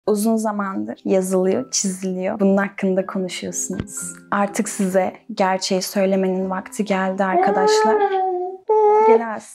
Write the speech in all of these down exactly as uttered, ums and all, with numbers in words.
Uzun zamandır yazılıyor, çiziliyor. Bunun hakkında konuşuyorsunuz. Artık size gerçeği söylemenin vakti geldi arkadaşlar. Gel Az.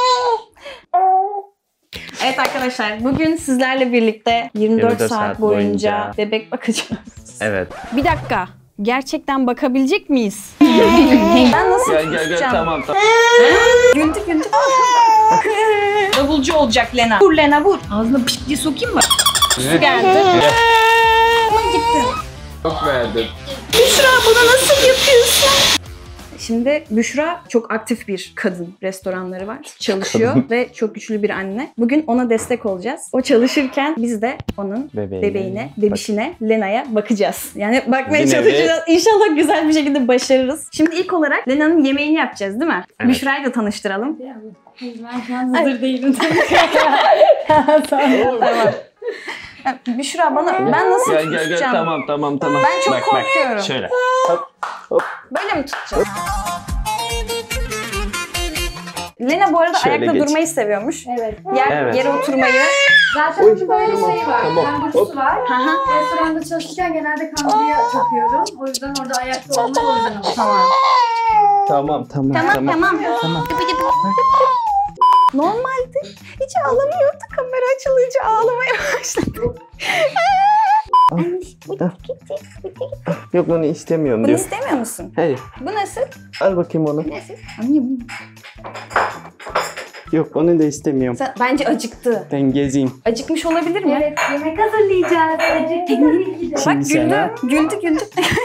Evet arkadaşlar, bugün sizlerle birlikte yirmi dört saat boyunca, boyunca bebek bakacağız. Evet. Bir dakika. Gerçekten bakabilecek miyiz? Ben nasıl gel, gel, gel, tamam tamam. Güldü güldü. Davulcu olacak Lena. Vur Lena vur. Ağzına pişt diye sokayım mı? Su geldi. Ama gittin. Çok verdim. Büşra bunu nasıl yapıyorsun? Şimdi Büşra çok aktif bir kadın. Restoranları var. Çalışıyor kadın. Ve çok güçlü bir anne. Bugün ona destek olacağız. O çalışırken biz de onun bebeğine, bebeğine bebişine, bak. Lena'ya bakacağız. Yani bakmaya bir çalışacağız. Nevi... İnşallah güzel bir şekilde başarırız. Şimdi ilk olarak Lena'nın yemeğini yapacağız değil mi? Evet. Büşra'yı da tanıştıralım. Ben şu an hazır değilim. Tamam. Büşra bana ben nasıl gel, tutacağım? Gel gel tamam tamam tamam. Ben çok bak, korkuyorum. Bak. Şöyle. Hop hop. Böyle mi tutacağım? Lena bu arada şöyle ayakta geç. Durmayı seviyormuş. Evet. Yer, evet. Yere oturmayı. Zaten Oy, böyle tamam, şey var. Tamam. Kamburcusu var. Aha. Restoranda çalışırken genelde kamburya takıyorum. O yüzden orada ayakta olmayı o yüzden alıyorum. Tamam. Tamam tamam tamam. Tamam tamam. tamam. Normalde hiç ağlamıyordu. Kamera açılınca ağlamaya başladı. Yok bunu istemiyorum bunu diyor. Bunu istemiyor musun? Hayır. Bu nasıl? Al bakayım onu. Nasıl? Anne Yok onu da istemiyorum. Sen, bence acıktı. Ben gezeyim. Acıkmış olabilir mi? Evet yemek hazırlayacağız. Bak güldü, güldü güldü.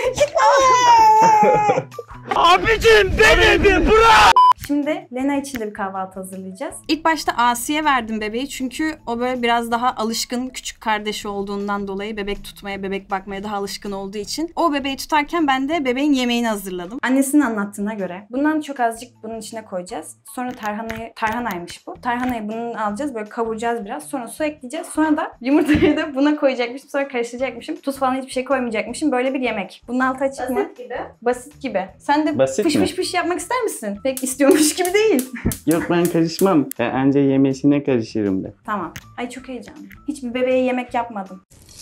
Abicim denedi bırak. Şimdi Lena için de bir kahvaltı hazırlayacağız. İlk başta Asiye verdim bebeği çünkü o böyle biraz daha alışkın, küçük kardeşi olduğundan dolayı bebek tutmaya, bebek bakmaya daha alışkın olduğu için. O bebeği tutarken ben de bebeğin yemeğini hazırladım. Annesinin anlattığına göre bundan çok azıcık bunun içine koyacağız. Sonra tarhanayı, tarhanaymış bu. Tarhanayı bunun alacağız, böyle kavuracağız biraz. Sonra su ekleyeceğiz. Sonra da yumurtayı da buna koyacakmışım. Sonra karıştıracakmışım. Tuz falan hiçbir şey koymayacakmışım. Böyle bir yemek. Bunun altı açık mı? Basit gibi. Basit gibi. Sen de Basit fış mi? fış fış yapmak ister misin? Pek istiyormuş gibi değil. Yok ben karışmam. Ben anca yemesine karışırım ben. Tamam. Ay çok heyecanlı. Hiçbir bebeğe yemek yapmadım.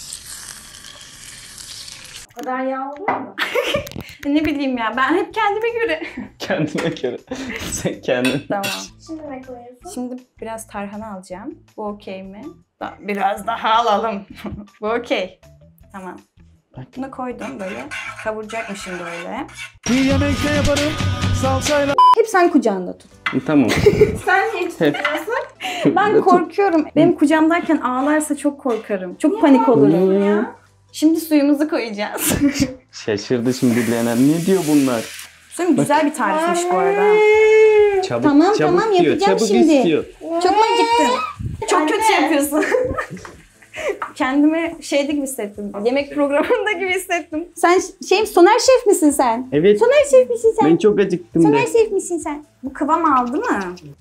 O kadar yağ olur mu? Ne bileyim ya. Ben hep kendime göre. Kendine göre. Sen kendin. Tamam. Şimdi ne koyuyorsun? Şimdi biraz tarhana alacağım. Bu okey mi? Da biraz daha alalım. Bu okey. Tamam. Bak. Bunu koydum böyle. Kavuracakmışım böyle. Bir yemek ne yaparım? Salçayla. Hep sen kucağında tut. Tamam. Sen hep tutuyorsun. Ben korkuyorum. Benim kucağımdayken ağlarsa çok korkarım. Çok panik olurum ya. Şimdi suyumuzu koyacağız. Şaşırdı şimdi Lena. Ne diyor bunlar? Söyleyeyim güzel bir tarifmiş bu arada. Çabuk, tamam çabuk tamam diyor, yapacağım çabuk şimdi. Istiyor. Çok mu acıktın? Çok kötü yapıyorsun. Kendimi şeyde gibi hissettim. Yemek programında gibi hissettim. Sen şey Soner Şef misin sen? Evet. Soner Şef misin sen? Ben çok acıktım Soner de. Şef misin sen? Bu kıvam aldı mı?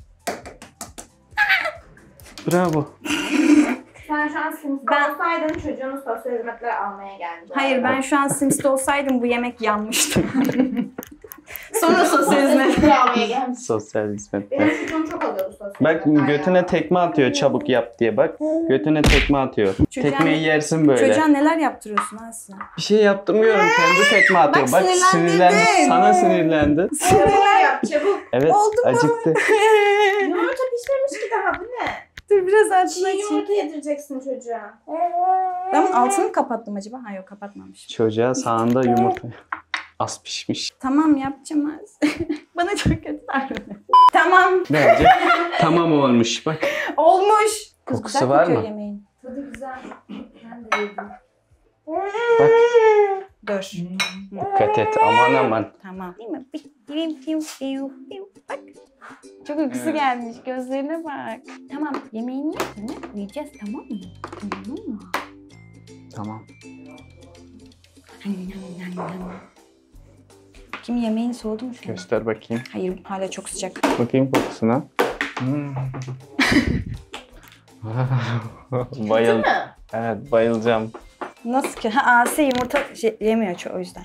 Bravo. Sen şu an Sims'te Ben- olsaydın çocuğunu sosyal hizmetler almaya geldin. Hayır ben şu an Sims'te olsaydım bu yemek yanmıştı. Sonra sosyal hizmet. almaya gelmiş. Sosyal hizmetler. Benim çocuğum çok alıyordu sosyal Bak hizmetler götüne ya. tekme atıyor çabuk yap diye bak. Götüne tekme atıyor. Çocuğa- Tekmeyi yersin böyle. Çocuğa neler yaptırıyorsun Asya? Bir şey yaptırmıyorum kendi tekme atıyor. Bak, Bak, sinirlendirdim. sinirlendi. Sana sinirlendi. Çabuk yap çabuk. Evet Oldu mu? acıktı. Yumurta pişmemiş ki daha bu ne? Dur biraz altını Çiğ açayım. yumurta yedireceksin çocuğa. Ben bunun altını mı kapattım acaba? Ha yok kapatmamışım. Çocuğa sağında yumurta. Az pişmiş. Tamam yapacağım az. Bana çok kötü davranıyor. Tamam. Bence tamam olmuş bak. Olmuş. Kız Kokusu güzel var kokuyor mı? yemeğin. Tadı güzel. Ben de yedim. Bak Dur. dikkat et aman aman. Tamam. Değil mi? Piu, piu, piu, piu. Bak. Çok uykusu gelmiş. Gözlerine bak. Tamam. Yemeğini yine yiyeceğiz tamam mı? Tamam mı? Tamam. Kim yemeğin soğudu mu şu an? Göster bakayım. Hayır hala çok sıcak. Bakayım kokusuna. Hmm. Bayıl. Evet bayılacağım. Nasıl ki? Ha Asya yumurta şey, yemiyor çoğu o yüzden.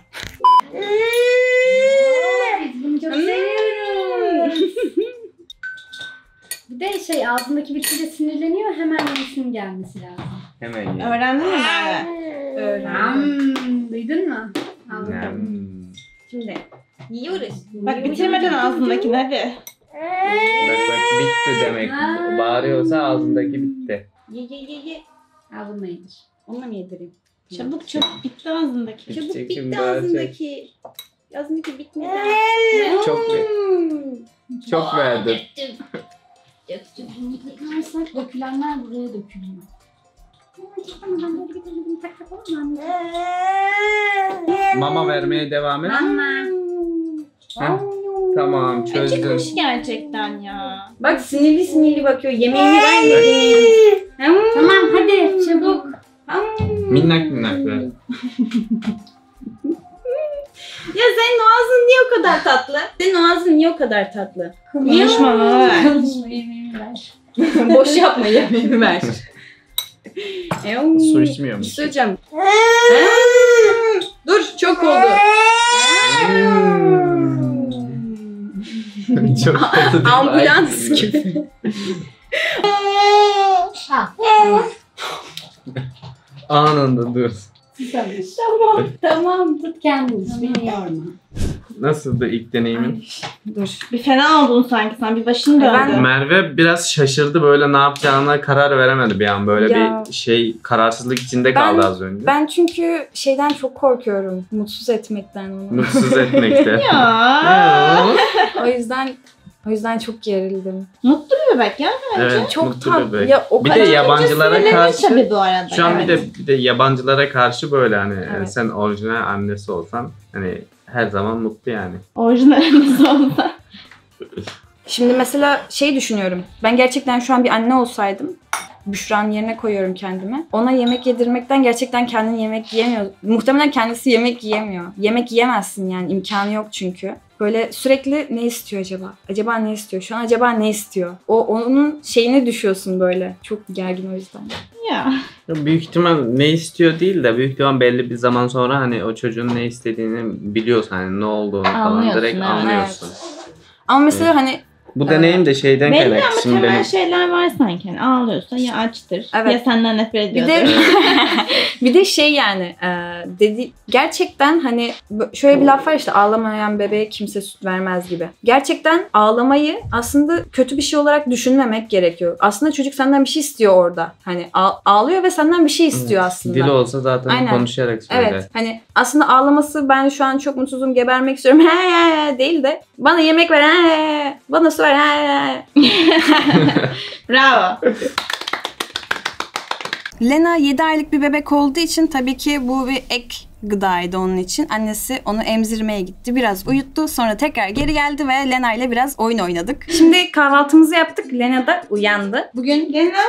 Biz bunu çok seviyoruz. Bir de şey ağzındaki bitkiyle sinirleniyor hemen yenisinin gelmesi lazım. Hemen ye. Öğrendin mi Merve? Hmm, duydun mu? Al bakalım. Hmm. Şimdi yiyoruz. Bak bitirmeden ağzındakini hadi. Bak bak bitti demek. Bağırıyorsa ağzındaki bitti. Ye ye ye ye. Al bunu yedir. Onunla mı yedireyim? Çabuk çabuk bitti ağzındaki. Çabuk Bitecek, bitti şimdi bağıracak. ağzındaki. Ağzındaki bitmedi. Çok ver. Çok verdim. Döktüm. Yıkarsak dökülenler buraya dökülüyor. Ben böyle bir tak tak olmam. Mama vermeye devam et. Mama. Heh, tamam çözdün. Çıkmış gerçekten ya. Bak sinirli sinirli bakıyor. Yemeğini vermediniz. Tamam hadi çabuk. Minnak minnak ver. Ya senin o ağzın niye o kadar tatlı? Senin o ağzın niye o kadar tatlı? Konuşma ama ver. Konuşma yemeğimi ver. Boş yapma yemeğini ver. Su içmiyor Bir musun? şey söyleyeceğim. Dur çok oldu. Çok tatlı değil mi? Ambulans Ay, gibi. Anında dur. Tamam. Tamam tut kendini. Beni yorma. Nasıldı ilk deneyimin? Dur. Bir fena oldun sanki sen bir başın döndü. Ben- Merve biraz şaşırdı, böyle ne yapacağına karar veremedi bir an, böyle Ya. bir şey kararsızlık içinde Ben- kaldı az önce. Ben çünkü şeyden çok korkuyorum. Mutsuz etmekten onu. Mutsuz etmekte. Ya. O yüzden o yüzden çok gerildim. Mutlu bir bebek ya. Evet, Çok mutlu tatlı. bebek. Ya o Bir kadar de yabancılara Sinirlenir karşı tabii bu arada. şu an evet. bir de bir de yabancılara karşı böyle hani Evet. sen orijinal annesi olsan hani her zaman mutlu yani. Orijinalimiz olsa. Şimdi mesela şey düşünüyorum. Ben gerçekten şu an bir anne olsaydım, Büşra'nın yerine koyuyorum kendimi. Ona yemek yedirmekten gerçekten kendini yemek yiyemiyor. Muhtemelen kendisi yemek yiyemiyor. Yemek yiyemezsin yani, imkanı yok çünkü. Böyle sürekli ne istiyor acaba? Acaba ne istiyor? Şu an acaba ne istiyor? O onun şeyine düşüyorsun böyle. Çok gergin o yüzden. Ya. Büyük ihtimal ne istiyor değil de büyük ihtimal belli bir zaman sonra hani o çocuğun ne istediğini biliyorsun, hani ne olduğunu falan Anlıyorsun, direkt evet. anlıyorsun. Ama mesela hani Bu deneyim de şeyden Belli kaynaklı. ama Şimdi temel benim şeyler var sanki. Yani ağlıyorsa ya açtır Evet. ya senden nefret bir ediyordur. de bir de şey yani e, dedi gerçekten hani bö- şöyle bir laf var işte, ağlamayan bebeğe kimse süt vermez gibi. Gerçekten ağlamayı aslında kötü bir şey olarak düşünmemek gerekiyor. Aslında çocuk senden bir şey istiyor orada. Hani ağ- ağlıyor ve senden bir şey istiyor aslında. dili olsa zaten Aynen. konuşarak söyler. Evet. Hani aslında ağlaması, ben şu an çok mutsuzum, gebermek istiyorum he, he, he, değil de bana yemek ver, he, he, bana su ver, he, he. Bravo. Lena yedi aylık bir bebek olduğu için tabii ki bu bir ek gıdaydı onun için. Annesi onu emzirmeye gitti. Biraz uyuttu. Sonra tekrar geri geldi ve Lena ile biraz oyun oynadık. Şimdi kahvaltımızı yaptık. Lena da uyandı. Bugün Lena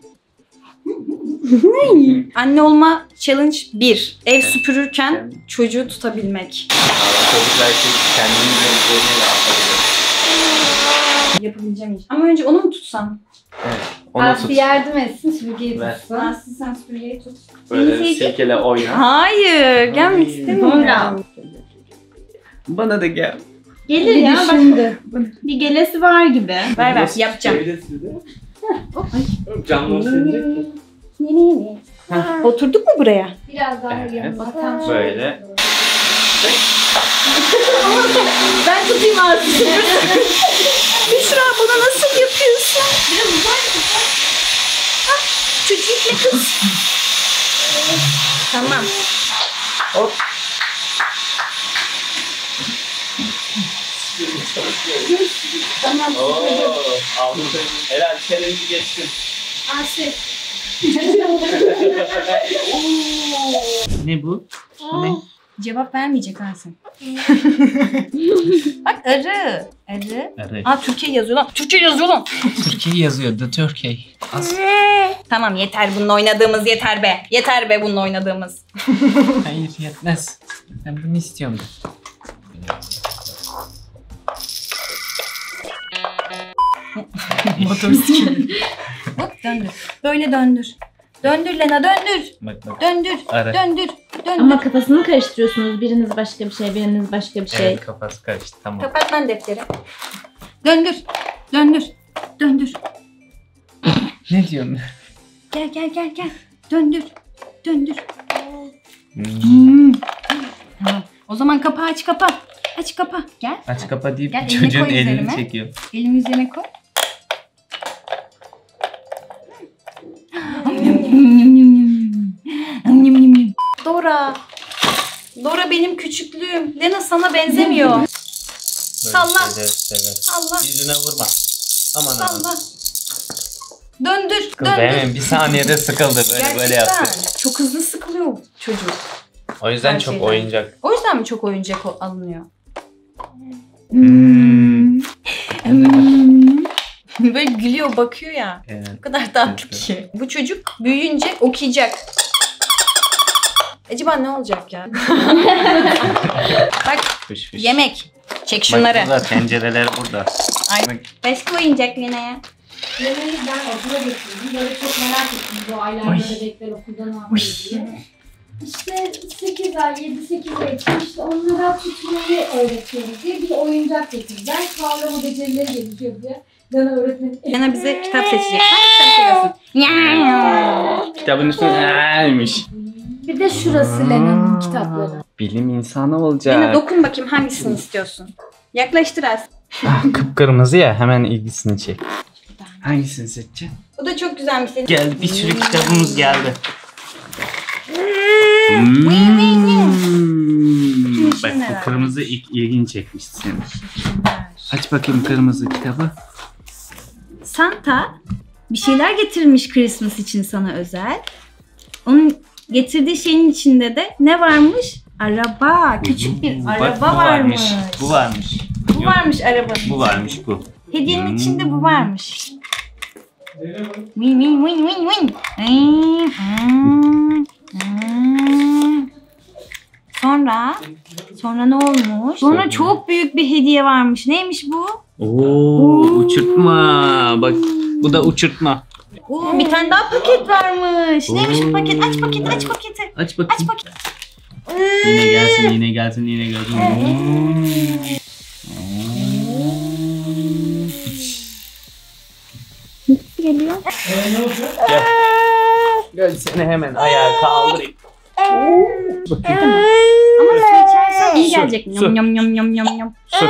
anne olma challenge bir. Ev süpürürken çocuğu tutabilmek. Çocuklar kendini gözleriyle atabilir. Yapabileceğim iş. Ama önce onu mu tutsam? Evet. Onu Aslı tut. yardım etsin süpürgeyi Ver. tutsun. Aslı sen süpürgeyi tut. Böyle Seni silkele oyna. Hayır, gelmek Ay. istemiyorum. Bana da gel. Gelir ya bak. Bir gelesi var gibi. Ver ver, yapacağım. Camları silecek mi? Oturduk mu buraya? Biraz daha Evet. yanına tam Böyle. Ben tutayım ağzını. Büşra, bunu nasıl yapıyorsun? Biraz uzak uzak. Çocukla kız. Tamam. Hop. Tamam. Oo, aldım. Helal, challenge geçtin. Aslı. Ne bu? Ne? Cevap vermeyecek ha sen. Bak arı. Arı. Evet. Aa, Türkiye yazıyor lan. Türkçe yazıyor lan. Türkiye yazıyor. The Turkey. Tamam yeter, bununla oynadığımız yeter be. Yeter be bununla oynadığımız. Hayır yetmez. Ben bunu istiyorum. Motor sikimi. Bak döndür. Böyle döndür. Döndür Lena, döndür. Bak bak. Döndür. Ara. Döndür. Döndür. Ama kafasını karıştırıyorsunuz. Biriniz başka bir şey, biriniz başka bir şey. Evet kafası karıştı tamam. Kapat lan defteri. Döndür. Döndür. Döndür. Ne diyorsun? Gel gel gel gel. Döndür. Döndür. Hmm. Hmm. Tamam. O zaman kapağı aç kapa. Aç kapa. Gel. Aç kapa deyip Gel, elini çocuğun koy elini üzerime. çekiyor. Elimi üzerine koy. Dora. Dora benim küçüklüğüm. Lena sana benzemiyor. Böyle Salla. sever, sever. Salla. Yüzüne vurma. Aman aman. Salla. Döndür. Sıkıldı Döndür. hemen bir saniyede sıkıldı böyle böyle yaptı. Gerçekten. Çok hızlı sıkılıyor çocuk. O yüzden Her çok şeyden. oyuncak. O yüzden mi çok oyuncak o- alınıyor? Hmm. Böyle gülüyor, bakıyor ya. Evet. O kadar tatlı ki. Bu çocuk büyüyünce okuyacak. Acaba ne olacak ya? Bak Fış fış. yemek. Çek Bak şunları. burada tencereler burada. Ay. Bak. Başka oyuncak Lena'ya. Yemeği ben okula getirdim. Böyle çok merak ettim bu aylarda bebekler okulda ne yapıyor diye. İşte sekiz ay, yedi sekiz ay için işte onlara tutmayı öğretiyoruz diye bir oyuncak getirdim. Ben kavrama becerileri gelişiyor diye. Lena öğretmenim. Lena bize kitap seçecek. Hangi kitabı seviyorsun? Kitabın üstüne neymiş? Bir de şurası Lena'nın kitapları. Bilim insanı olacak. Lena dokun bakayım hangisini istiyorsun? Yaklaştır az. Ah, kıpkırmızı ya hemen ilgisini çek. Hangisini seçeceksin? Bu da çok güzelmiş. Geldi bir sürü kitabımız geldi. Hmm. Bak bu kırmızı ilk ilgini çekmiş senin. Aç bakayım kırmızı kitabı. Santa bir şeyler getirmiş Christmas için sana özel. Onun getirdiği şeyin içinde de ne varmış? Araba. Küçük bir Bak, araba bu varmış. Bu varmış. Bu Yok, varmış arabanın. bu varmış bu. Hediyenin Hmm. içinde bu varmış. Win win win win win. Hmm, hmm, hmm. Sonra sonra ne olmuş? Sonra çok büyük bir hediye varmış. Neymiş bu? Oo, uçurtma. Bak bu da uçurtma. Oo, bir tane daha paket varmış. Neymiş bu paket? Aç paketi, aç paketi. Aç bakayım. Aç paketi. Yine gelsin, yine gelsin, yine gelsin. Nasıl geliyor? Gel. Gel seni hemen ayağa kaldırayım. Ama su içersen iyi Su, gelecek. su. Yum yum yum yum yum yum. Su, su,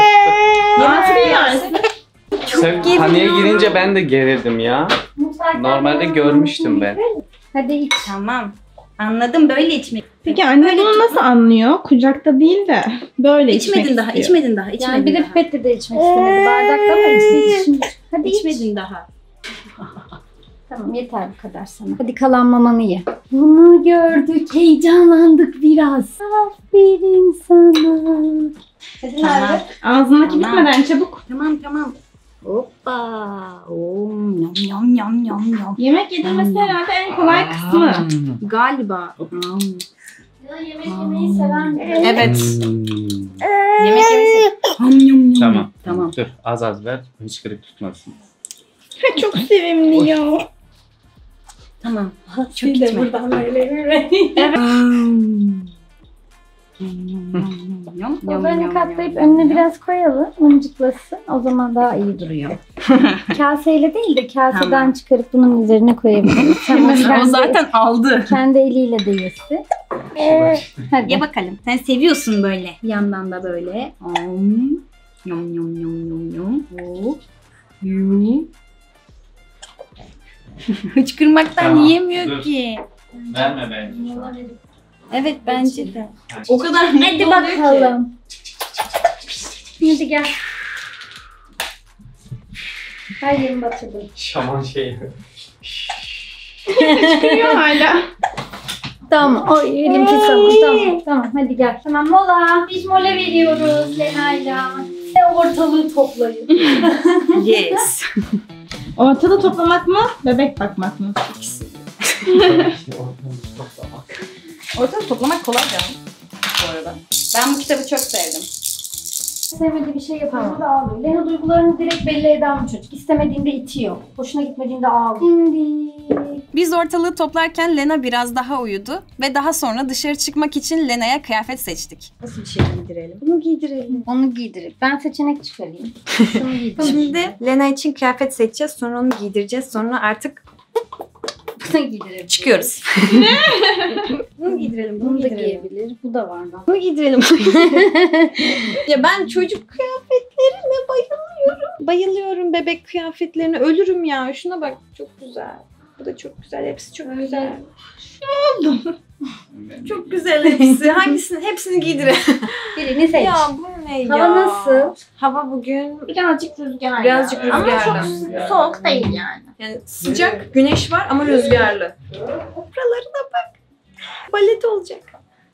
su. Sen paniğe girince ben de gerildim ya. Normalde görmüştüm ben. Hadi iç. Tamam. Anladım, böyle içmek. Peki anne Böyle bunu tutma. nasıl anlıyor? Kucakta değil de böyle İçmedin içmek daha, istiyor. içmedin daha, içmedin Yani bir de daha. pipetle de içmek istemedi. Bardakta ama içti içsin. Hadi iç. İçmedin daha. Tamam yeter bu kadar sana. Hadi kalan mamanı ye. Bunu gördük, heyecanlandık biraz. Aferin sana. Hadi Tamam. Ağzındaki Tamam. bitmeden çabuk. Tamam tamam. Hoppa. Om yum yum yum yum yum. Yemek yedirmesi herhalde en kolay kısmı. Galiba. Yemek yemeyi seven biri. Evet. Hmm. Yemek yemesi. Yum yum yum. Tamam. Tamam. Dur az az ver. Hıçkırık tutmasın. Çok sevimli ya. Tamam. Çok gitme. Buradan böyle. Kollarını katlayıp önüne biraz koyalım. Mıncıklasın. O zaman daha iyi duruyor. Kaseyle değil de kaseden Tamam. çıkarıp bunun üzerine koyabiliriz. Tamam. O zaten aldı. Kendi eliyle de yesi. Hadi. Ye bakalım. Sen seviyorsun böyle. Yandan da böyle. Om. Yum yum yum yum yum. Hop. Yum. Hıçkırmaktan Tamam, yiyemiyor dur. ki. Verme bence şu an. Evet bence de. O kadar Hadi mutlu oluyor ki. bakalım. Hadi gel. Her yerimi batırdım. Şaman şeyi. Çıkıyor hala. Tamam. O elim pis ama. Tamam. Tamam. Hadi gel. Tamam mola. Biz mola veriyoruz Lena'yla. Ve ortalığı toplayın. Yes. Ortada toplamak mı? Bebek bakmak mı? Ortalığı toplamak kolay canım. Bu arada. Ben bu kitabı çok sevdim. Sevmediği bir şey yapınca da ağlıyor. Lena duygularını direkt belli eden bir çocuk. İstemediğinde itiyor. Hoşuna gitmediğinde ağlıyor. Şimdi Biz ortalığı toplarken Lena biraz daha uyudu ve daha sonra dışarı çıkmak için Lena'ya kıyafet seçtik. Nasıl bir şey giydirelim? bunu giydirelim. Onu giydirelim. Ben seçenek çıkarayım. Şunu giydirelim. Şimdi Lena için kıyafet seçeceğiz, sonra onu giydireceğiz, sonra artık Bunu giydirelim. Çıkıyoruz. Bunu giydirelim, bunu, Bunu da giydirelim. giyebilir. Bu da var bak. Bunu giydirelim. Ya ben çocuk kıyafetlerine bayılıyorum. Bayılıyorum bebek kıyafetlerine. Ölürüm ya. Şuna bak. Çok güzel. Bu da çok güzel. Hepsi çok Öyle. güzel. Çok güzel hepsi. Hangisini? Hepsini giydirelim. Birini seç. Ya bu ne ya? Hava nasıl? Hava bugün Birazcık rüzgarlı. birazcık rüzgarlı. Ama çok soğuk değil yani. Yani sıcak, güneş var ama rüzgarlı. Buralarına bak. Balet olacak.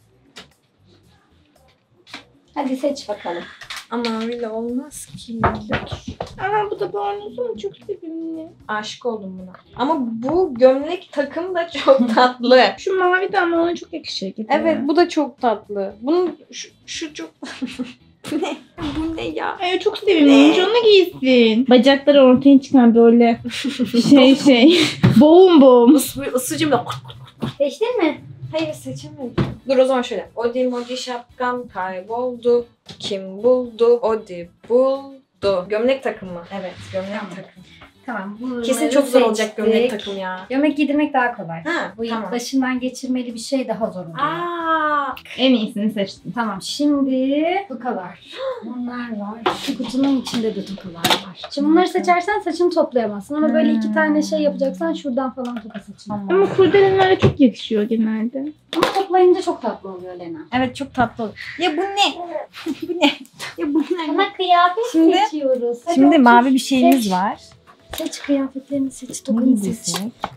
Hadi seç bakalım. Ama öyle olmaz ki. Aa bu da bornozum çok sevimli. Aşık oldum buna. Ama bu gömlek takım da çok tatlı. Şu mavi de ama ona çok yakışır gibi. Evet bu da çok tatlı. Bunun şu, şu çok... Bu ne? Bu ne ya? Ay çok sevimli. Onu giysin. Bacakları ortaya çıkan böyle şey şey. Boğum boğum. Is, ısıcım da... Seçtin mi? Hayır seçemedim. Dur o zaman şöyle. Odi modi şapkam kayboldu. Kim buldu? Odi buldu. Gömlek takım mı? Evet gömlek Tamam. takım. Tamam. Bunları Kesin çok zor olacak seçtik. gömlek takım ya. Gömlek giydirmek daha kolay. Ha Bu tamam. başından geçirmeli bir şey daha zor oluyor. Aa, En iyisini seçtim. Tamam şimdi tokalar. Bunlar var. Şu kutunun içinde de tokalar var. Şimdi bunları seçersen saçını toplayamazsın ama böyle iki tane şey yapacaksan şuradan falan toka seçin. Ama kurdelenlere çok yakışıyor genelde. Ama toplayınca çok tatlı oluyor Lena. evet çok tatlı oldu. Ya bu ne? Bu ne? Ya bu ne? Ama kıyafet Şimdi- seçiyoruz. Hadi Şimdi otur. mavi bir şeyimiz Seç. var. Seç kıyafetlerini seç, tokanı seç.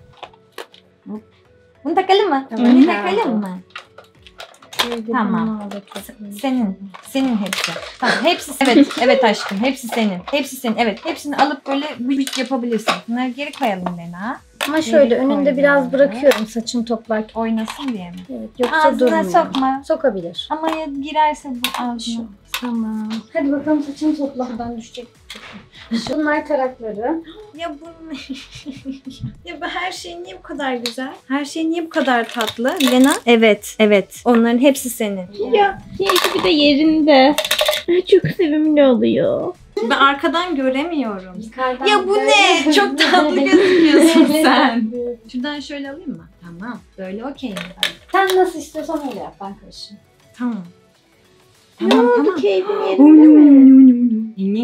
Bunu takalım mı? Tamam. Bunu takalım mı? Tamam. Bunlar da çok iyi. Senin. Senin hepsi. Tamam. Hepsi evet. Evet aşkım. Hepsi senin. Hepsi senin. Evet. Hepsini alıp böyle büyük yapabilirsin. Bunları geri koyalım Lena. Ama şöyle Geri önünde koydum. biraz bırakıyorum saçını toplarken. Oynasın diye mi? Evet, yoksa Ağzına durmuyor. sokma. Sokabilir. Ama ya girerse bu ağzına. Tamam. Hadi bakalım saçını topla. Buradan düşecek. Bunlar tarakları. Ya bu ne? Ya bu her şey niye bu kadar güzel? Her şey niye bu kadar tatlı? Lena? Evet. Evet. Onların hepsi senin. Ya keyfi bir de yerinde. Ay, çok sevimli oluyor. Ben arkadan göremiyorum. Yukarıdan Ya bu böyle- ne? Çok tatlı gözüküyorsun sen. Şuradan şöyle alayım mı? Tamam. Böyle okey. Sen nasıl istiyorsan öyle yap. Ben karışım. Tamam. Ne Tamam oldu tamam. keyfin yerinde mi?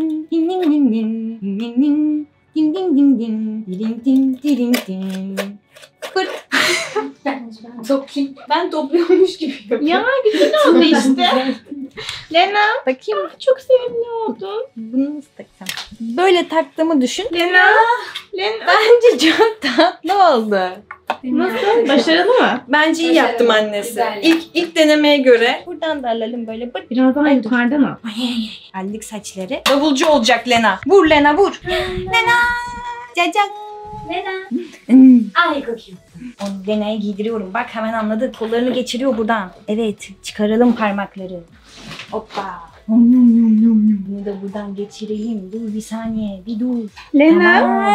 Fırt. Ben, ben toplayayım. Ben topluyormuş gibi yapıyorum. Ya güzel oldu işte. Lena Bakayım çok sevimli oldun. bunu nasıl takacağım? Böyle taktığımı düşün. Lena. Lena. Bence çok tatlı oldu. Nasıl? Başarılı mı? Bence iyi yaptım Başarılı. annesi. Güzel İlk ilk denemeye göre. Buradan da alalım böyle. Bırt. Biraz daha Ay, yukarıdan al. Hallik saçları. Davulcu olacak Lena. Vur Lena vur. Lena. Cacak. Lena. Hmm. Ay kokayım. Onu Lena'ya giydiriyorum. Bak hemen anladı. Kollarını geçiriyor buradan. Evet. Çıkaralım parmakları. Hoppa. Bunu da buradan geçirelim. Dur bir saniye. Bir dur. Lena.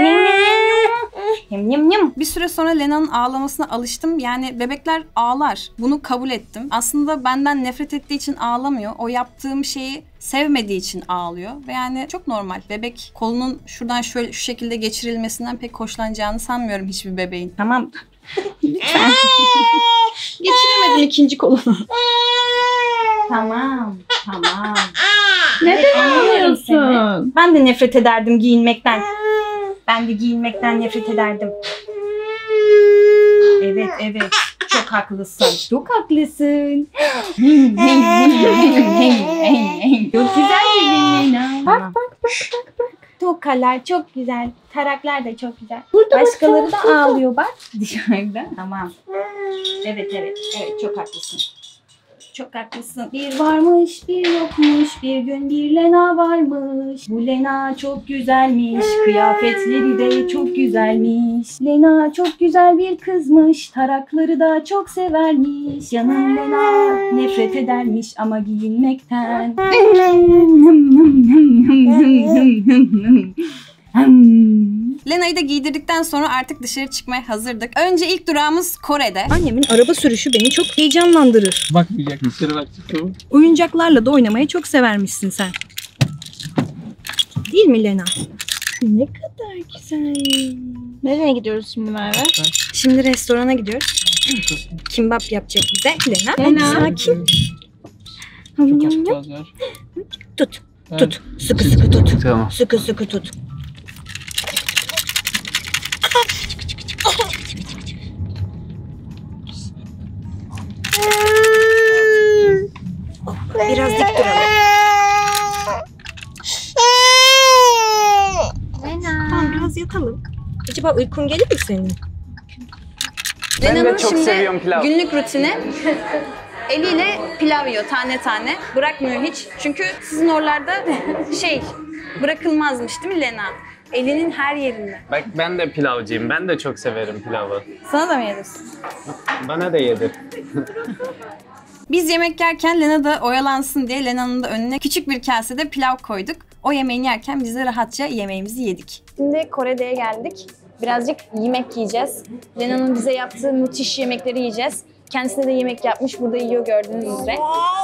Yum yum yum. Bir süre sonra Lena'nın ağlamasına alıştım. Yani bebekler ağlar. Bunu kabul ettim. Aslında benden nefret ettiği için ağlamıyor. O yaptığım şeyi sevmediği için ağlıyor. Ve yani çok normal. Bebek kolunun şuradan şöyle şu şekilde geçirilmesinden pek hoşlanacağını sanmıyorum hiçbir bebeğin. Tamam. Lütfen. Geçiremedim ikinci kolunu. Tamam. Tamam. Neden Anlıyorum seni. ağlıyorsun? Ben de nefret ederdim giyinmekten. Ben de giyinmekten nefret ederdim. Evet, evet. Çok haklısın. Çok haklısın. Çok güzel dedin Lena. Bak bak bak bak bak. Tokalar çok güzel. Taraklar da çok güzel. Burada bak, Başkaları da burada. ağlıyor bak. Dışarıda. Tamam. Evet evet. Evet çok haklısın. Çok haklısın. Bir varmış bir yokmuş, bir gün bir Lena varmış. Bu Lena çok güzelmiş, kıyafetleri de çok güzelmiş. Lena çok güzel bir kızmış, tarakları da çok severmiş. Canım Lena nefret edermiş ama giyinmekten. Lena'yı da giydirdikten sonra artık dışarı çıkmaya hazırdık. Önce ilk durağımız Kore'de. Annemin araba sürüşü beni çok heyecanlandırır. Bakmayacak dışarı bakacak o. Oyuncaklarla da oynamayı çok severmişsin sen. Değil mi Lena? Ne kadar güzel. Nereye gidiyoruz şimdi Merve? Şimdi restorana gidiyoruz. Kimbap yapacak bize Lena. Lena. Hadi sakin. Çok az biraz ver. Tut. Tut. Sıkı sıkı tut. Tamam. Sıkı sıkı tut. Biraz dik duralım. Tamam biraz yatalım. Acaba uykun gelir mi senin? Ben de Lena'nın çok şimdi seviyorum pilav. günlük rutini eliyle pilav yiyor tane tane. Bırakmıyor hiç. Çünkü sizin oralarda şey bırakılmazmış değil mi Lena? Elinin her yerinde. Bak ben de pilavcıyım. Ben de çok severim pilavı. Sana da mı yedirsin? Bana da yedir. Biz yemek yerken Lena da oyalansın diye Lena'nın da önüne küçük bir kasede pilav koyduk. O yemeğini yerken biz de rahatça yemeğimizi yedik. Şimdi Kore'ye geldik. Birazcık yemek yiyeceğiz. Lena'nın bize yaptığı müthiş yemekleri yiyeceğiz. Kendisine de yemek yapmış. Burada yiyor gördüğünüz üzere.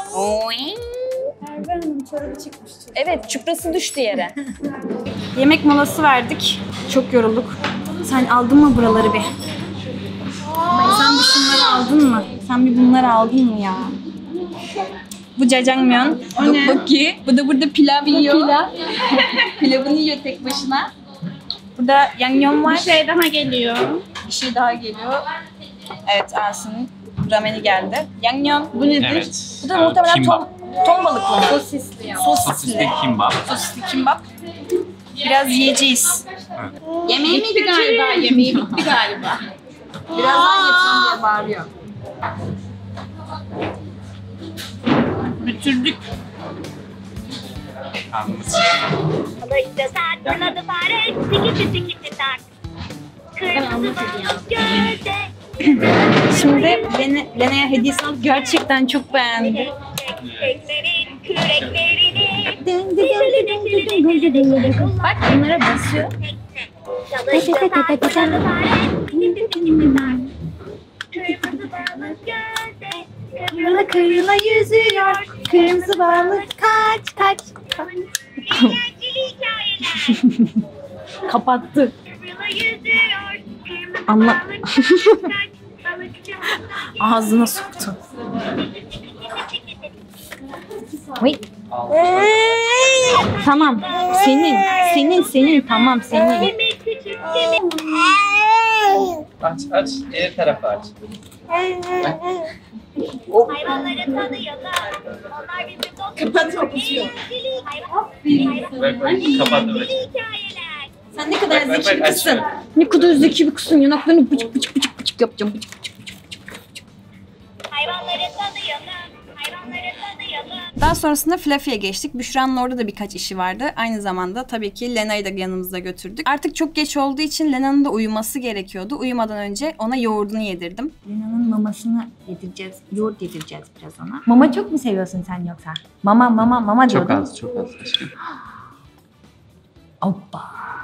Merve Hanım çorabı çıkmış. Evet, çuprası düştü yere. Yemek molası verdik. Çok yorulduk. Sen aldın mı buraları bir? Sen bir şunları aldın mı? Sen bir bunları aldın mı ya? Bu jajangmyeon, dokboki. Bu da burada pilav yiyor. Pilav. Pilavını yiyor tek başına. Burada yangnyeom var. Bir şey daha geliyor. Bir şey daha geliyor. Evet, Asin'in rameni geldi. Yangnyeom. Bu nedir? Evet. Bu da muhtemelen Kimbap. ton, ton balıklı. Sosisli. Sosisli. Sosisli kimbap. Sosisli kimbap. Biraz yiyeceğiz. Yemeği mi galiba, yemeği bitti galiba. Birazdan getireyim diye bağırıyor. Bitirdik. Yalnız. Şimdi Lena, Lena'ya hediyesi aldık. Gerçekten çok beğendi. Bak bunlara basıyor. Kırıla kırıla yüzüyor. Kırmızı balık kaç kaç. Kapattı. Anla. Ağzına soktu. Oy. Tamam. Senin. Senin senin tamam senin. Aç aç. Diğer tarafı aç. Hayvanları tanıyalım. Onlar bizim dostumuz. Kapatma kutuyu. Bak bak kapattım aç. Sen ne kadar Bak, bak, zeki bir bak, kızsın. aç. Ne kadar zeki bir kızsın. Yanaklarını bıcık bıcık bıcık bıcık yapacağım. Bıcık bıcık bıcık bıcık bıcık. Hayvanları tanıyalım. Hayvanları tanıyalım. Daha sonrasında Fluffy'ye geçtik. Büşra'nın orada da birkaç işi vardı. Aynı zamanda tabii ki Lena'yı da yanımızda götürdük. Artık çok geç olduğu için Lena'nın da uyuması gerekiyordu. Uyumadan önce ona yoğurdunu yedirdim. Lena'nın mamasını yedireceğiz. Yoğurt yedireceğiz biraz ona. Mama çok mu seviyorsun sen yoksa? Mama mama mama Çok diyordun. az, çok az aşkım. Hoppa.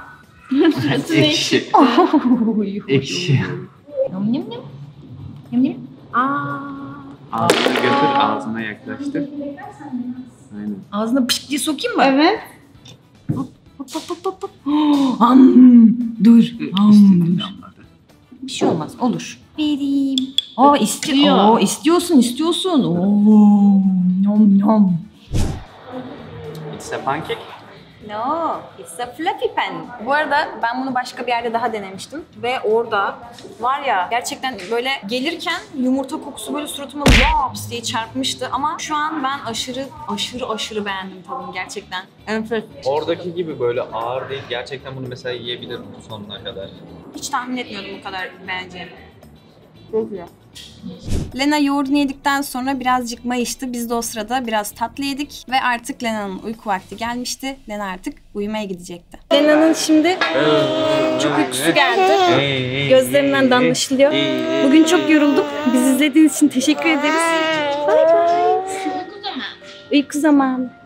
Ekşi. Ekşi. Yum yum yum. Yum yum. Aa. Ağzına götür, ağzına yaklaştır. Aynen. Ağzına pişt diye sokayım mı? Evet. Hop hop hop hop hop. Am. Dur. Am. İstediğin Dur. damladı. Bir şey olmaz. Olur. Vereyim. Aa istiyor. İstiyor. Oo istiyorsun istiyorsun. Oo. Nom nom. It's a pancake. No, it's a Fluffy pen. Bu arada ben bunu başka bir yerde daha denemiştim. Ve orada var ya gerçekten böyle gelirken yumurta kokusu böyle suratıma laps diye çarpmıştı. Ama şu an ben aşırı aşırı aşırı beğendim tadını gerçekten. Evet. Oradaki gibi böyle ağır değil. Gerçekten bunu mesela yiyebilirim sonuna kadar. Hiç tahmin etmiyordum bu kadar beğeneceğimi. Lena yoğurdunu yedikten sonra birazcık mayıştı. Biz de o sırada biraz tatlı yedik ve artık Lena'nın uyku vakti gelmişti. Lena artık uyumaya gidecekti. Lena'nın şimdi çok uykusu geldi. Gözlerinden de anlaşılıyor. Bugün çok yorulduk. Bizi izlediğiniz için teşekkür ederiz. Bye bye. Uyku zamanı. Uyku zamanı.